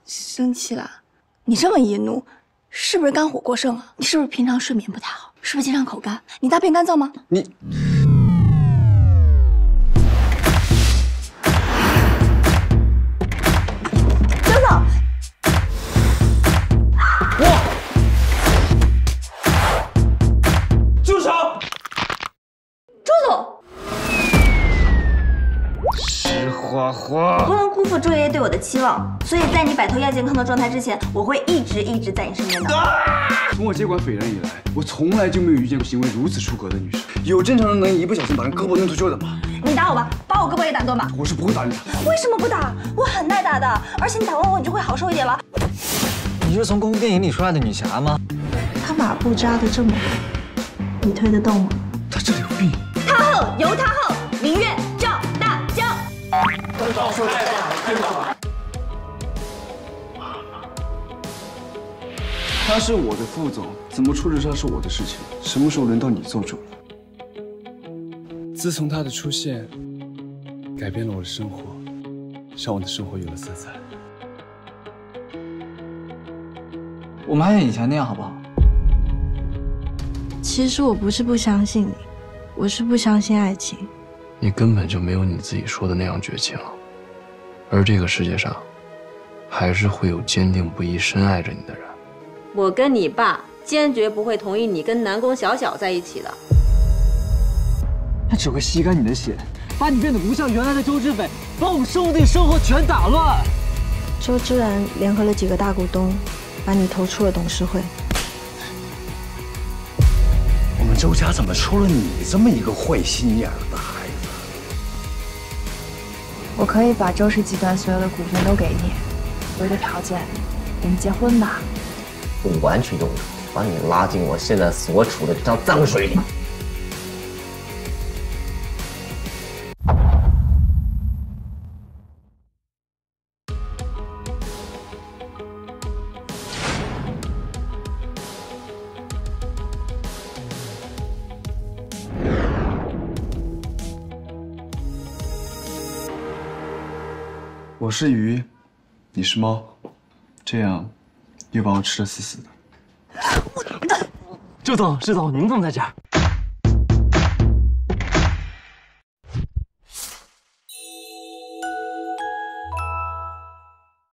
生气了？你这么易怒，是不是肝火过盛啊？你是不是平常睡眠不太好？是不是经常口干？你大便干燥吗？ 你。 石花花， 我不能辜负周爷爷对我的期望，所以在你摆脱亚健康的状态之前，我会一直在你身边的。 从我接管斐然以来，我从来就没有遇见过行为如此出格的女生。有正常人能一不小心把人胳膊弄脱臼的吗？ 你打我吧，把我胳膊也打断吧。 我是不会打你的。 为什么不打？我很耐打的，而且你打完我，你就会好受一点了。 你是从功夫电影里出来的女侠吗？ 他马步扎得这么稳，你推得动吗？ 他这里有病。 他后由他后，明月照大江。 他是我的副总，怎么处置他是我的事情。什么时候轮到你做主了？自从他的出现，改变了我的生活，让我的生活有了色彩。 我们还像以前那样好不好？ 其实我不是不相信你，我是不相信爱情。 你根本就没有你自己说的那样绝情，而这个世界上，还是会有坚定不移深爱着你的人。 我跟你爸坚决不会同意你跟南宫小小在一起的。 他只会吸干你的血，把你变得不像原来的周志伟，把我们兄弟生活全打乱。 周之然联合了几个大股东，把你投出了董事会。 我们周家怎么出了你这么一个坏心眼的孩子？ 我可以把周氏集团所有的股份都给你，有一个条件，我们结婚吧。 不完全用处，把你拉进我现在所处的这条脏水里。 我是鱼，你是猫，这样又把我吃得死死的。 周总，施总，您怎么在这儿？